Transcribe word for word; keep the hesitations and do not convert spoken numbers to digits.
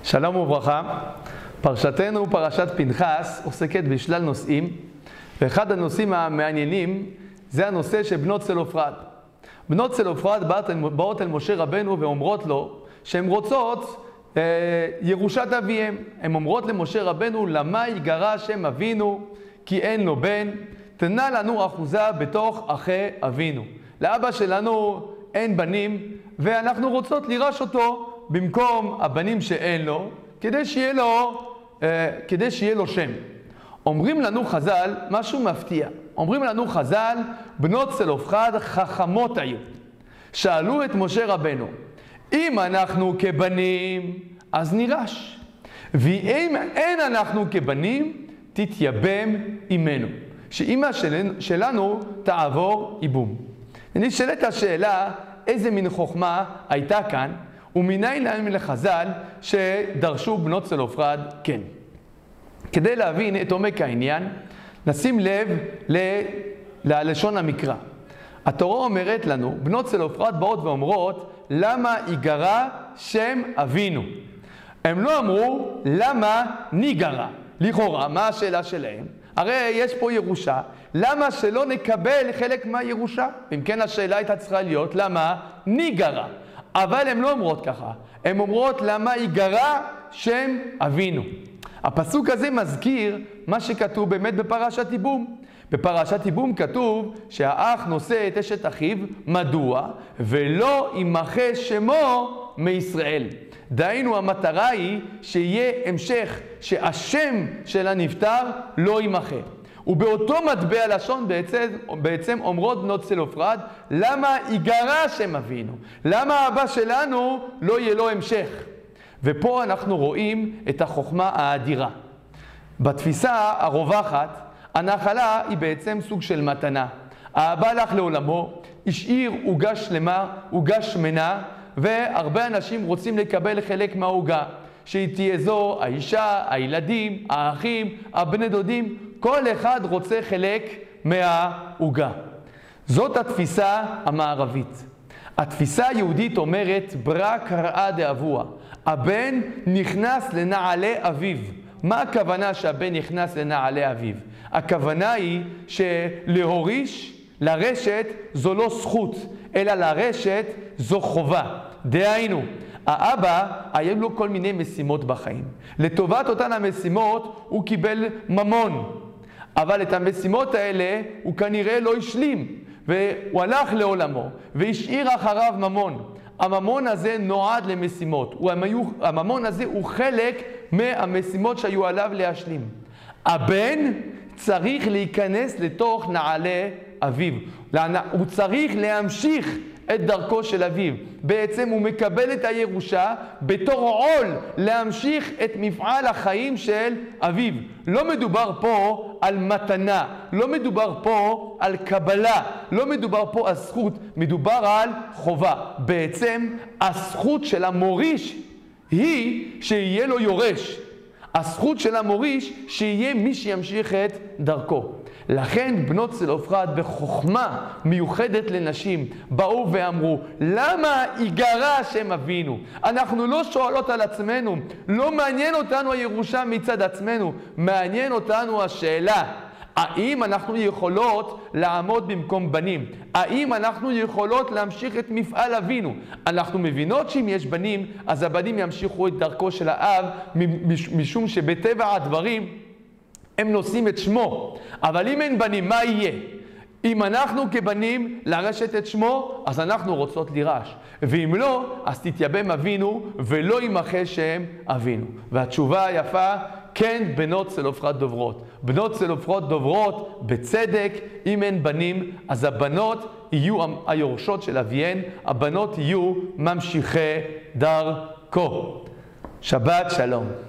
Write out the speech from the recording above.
שלום וברכה. פרשתנו, פרשת פנחס, עוסקת בשלל נושאים, ואחד הנושאים המעניינים זה הנושא של בנות צלופחד. בנות צלופחד באות אל משה רבנו ואומרות לו שהן רוצות אה, ירושת אביהם. הן אומרות למשה רבנו, למה יגרע שם אבינו כי אין לו בן? תנה לנו אחוזה בתוך אחי אבינו. לאבא שלנו אין בנים ואנחנו רוצות לירש אותו במקום הבנים שאין לו, כדי שיהיה לו, אה, כדי שיהיה לו שם. אומרים לנו חז"ל משהו מפתיע. אומרים לנו חז"ל, בנות צלופחד חכמות היו. שאלו את משה רבנו, אם אנחנו כבנים, אז נירש. ואם אין אנחנו כבנים, תתייבם אימנו. שאמא שלנו, שלנו תעבור איבום. ונשאלת השאלה, איזה מין חוכמה הייתה כאן, ומניין להם לחז"ל שדרשו בנות צלופחד כן. כדי להבין את עומק העניין, נשים לב ל... ללשון המקרא. התורה אומרת לנו, בנות צלופחד באות ואומרות, למה יגרע שם אבינו? הם לא אמרו, למה ניגרע? לכאורה, מה השאלה שלהם? הרי יש פה ירושה, למה שלא נקבל חלק מהירושה? אם כן השאלה הייתה צריכה להיות, למה ניגרע? אבל הן לא אומרות ככה, הן אומרות למה יגרע שם אבינו. הפסוק הזה מזכיר מה שכתוב באמת בפרשת ייבום. בפרשת ייבום כתוב שהאח נושא את אשת אחיו, מדוע? ולא ימחה שמו מישראל. דהיינו המטרה היא שיהיה המשך, שהשם של הנפטר לא ימחה. ובאותו מטבע לשון בעצם, בעצם אומרות בנות צלופחד, למה יגרע שם אבינו? למה האבא שלנו לא יהיה לו המשך? ופה אנחנו רואים את החוכמה האדירה. בתפיסה הרווחת, הנחלה היא בעצם סוג של מתנה. האבא הלך לעולמו, השאיר עוגה שלמה, עוגה שמנה, והרבה אנשים רוצים לקבל חלק מהעוגה. שהיא תהיה זו, האישה, הילדים, האחים, הבני דודים, כל אחד רוצה חלק מהעוגה. זאת התפיסה המערבית. התפיסה היהודית אומרת, ברא קראה דאבוה. הבן נכנס לנעלי אביו. מה הכוונה שהבן נכנס לנעלי אביו? הכוונה היא שלהוריש, לרשת, זו לא זכות, אלא לרשת זו חובה. דהיינו, האבא היה לו כל מיני משימות בחיים. לטובת אותן המשימות הוא קיבל ממון. אבל את המשימות האלה הוא כנראה לא השלים. והוא הלך לעולמו והשאיר אחריו ממון. הממון הזה נועד למשימות. הממון הזה הוא חלק מהמשימות שהיו עליו להשלים. הבן צריך להיכנס לתוך נעלי אביו. הוא צריך להמשיך את דרכו של אביו. בעצם הוא מקבל את הירושה בתור עול להמשיך את מפעל החיים של אביו. לא מדובר פה על מתנה, לא מדובר פה על קבלה, לא מדובר פה על זכות, מדובר על חובה. בעצם הזכות של המוריש היא שיהיה לו יורש. הזכות של המוריש שיהיה מי שימשיך את דרכו. לכן בנות צלופחד בחוכמה מיוחדת לנשים באו ואמרו, למה יגרע שם אבינו? אנחנו לא שואלות על עצמנו, לא מעניין אותנו הירושה מצד עצמנו, מעניין אותנו השאלה, האם אנחנו יכולות לעמוד במקום בנים? האם אנחנו יכולות להמשיך את מפעל אבינו? אנחנו מבינות שאם יש בנים, אז הבנים ימשיכו את דרכו של האב, משום שבטבע הדברים הם נושאים את שמו. אבל אם אין בנים, מה יהיה? אם אנחנו כבנים לרשת את שמו, אז אנחנו רוצות לירש. ואם לא, אז תתייבם אבינו ולא ימחה שם אבינו. והתשובה היפה, כן, בנות צלופחד דוברות. בנות צלופחד דוברות בצדק, אם אין בנים, אז הבנות יהיו היורשות של אביהן, הבנות יהיו ממשיכי דרכו. שבת שלום.